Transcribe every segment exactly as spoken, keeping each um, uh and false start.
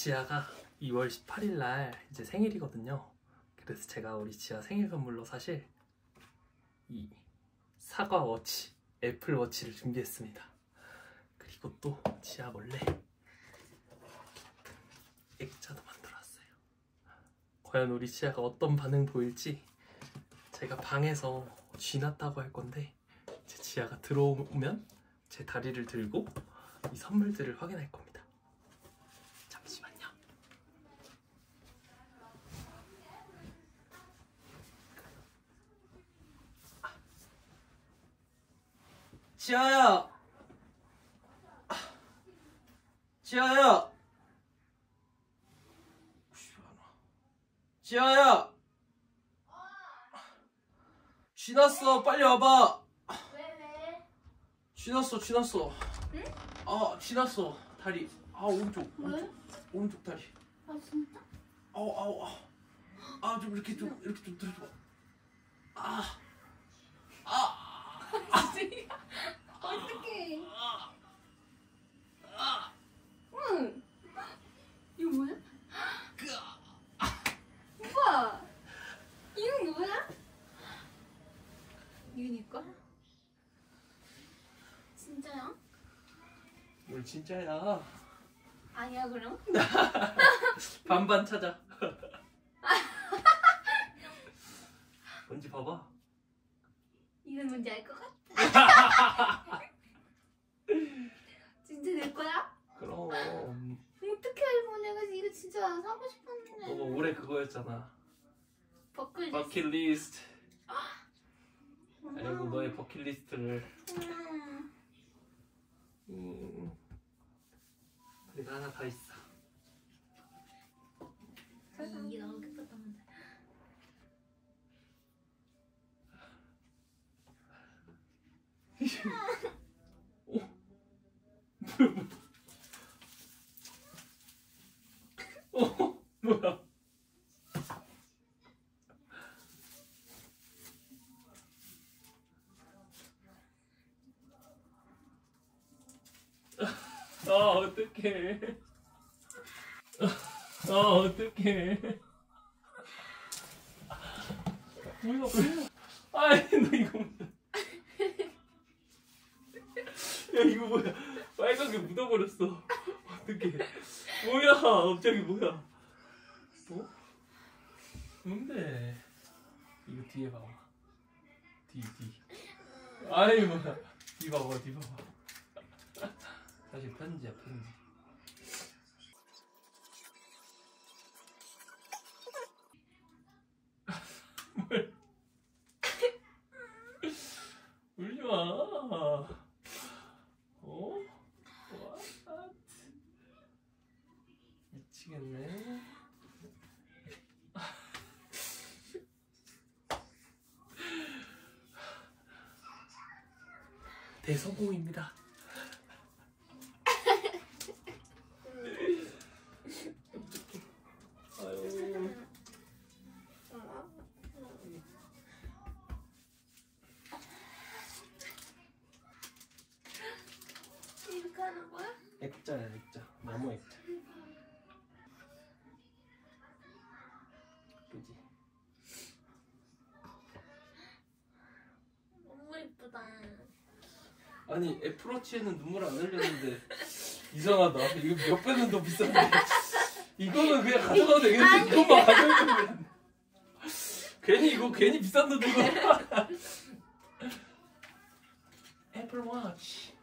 지아가 이월 십팔일 날 이제 생일이거든요. 그래서 제가 우리 지아 생일 선물로 사실 이 사과 워치, 애플 워치를 준비했습니다. 그리고 또 지아 몰래 액자도 만들어왔어요. 과연 우리 지아가 어떤 반응 보일지 제가 방에서 쥐났다고 할 건데 제 지아가 들어오면 제 다리를 들고 이 선물들을 확인할 겁니다. 잠시만요. 지아야! 지아야! 지아야! 쥐났어, 빨리 와봐. 왜 왜? 쥐났어, 쥐났어. 응? 아, 쥐났어. 다리. 아, 오른쪽. 왜? 오른쪽, 오른쪽 다리. 아 진짜? 아우, 아우, 아우. 아, 좀 이렇게 좀 이렇게 좀 들어줘. 아, 아, 어떡해? 아, 아. 응. 이거 뭐야? 그, 오빠. 이건 뭐야? 이거 네 거야? 진짜야? 뭘 진짜야? 아니야 그럼? 반반 찾아. 뭔지 봐봐. 이건 뭔지 알 것 같아. 진짜 내 거야? 그럼 어떻게 알고 내가 이거 진짜 사고 싶었는데. 너가 올해 그거였잖아. 버클리스트. 버킷리스트. 그리고 너의 버킷리스트를. 음. 음. 그리고 하나 더 있어. 이게 너무 기뻤다는데. 어? 어? 뭐야? 아, 어떡해. 아, 어떡해. 뭐야, 뭐야. 아이, 너 이거 뭐야. 야, 이거 뭐야. 빨갛게 묻어버렸어. 어떡해. 뭐야, 갑자기 뭐야. 어? 뭔데? 이거 뒤에 봐봐. 뒤, 뒤. 아이, 뭐야. 뒤 봐봐, 뒤 봐봐. 사실 편지야, 편지. 뭘? 울지 마. 어? What? 미치겠네. 대성공입니다. 아유. 이렇게 하는 거야? 액자야, 액자. 나무 액자. 그지? 너무 예쁘다. 아니, 애플워치에는 눈물 안 흘렸는데 이상하다. 이거 몇 배는 더 비싼데. 이거는 그냥 가져가도 되겠는데 이것만 가져가면 되겠네. 괜히 이거 괜히 비싼 돈 주고. 애플워치.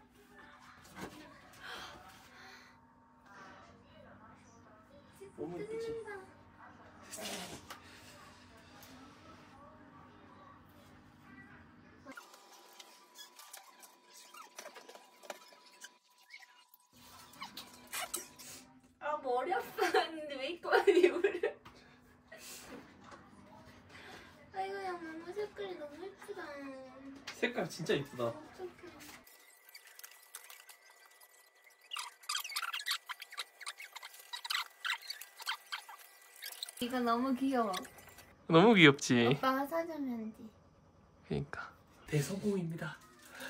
너무 예쁘지? 아 머리 아파하는데 왜 이렇게 많이 울어? 아 이거 야 너무 색깔이 너무 예쁘다. 색깔 진짜 예쁘다. 어떡해. 이거 너무 귀여워. 너무 귀엽지? 오빠가 사주면 돼. 그러니까 대성공입니다.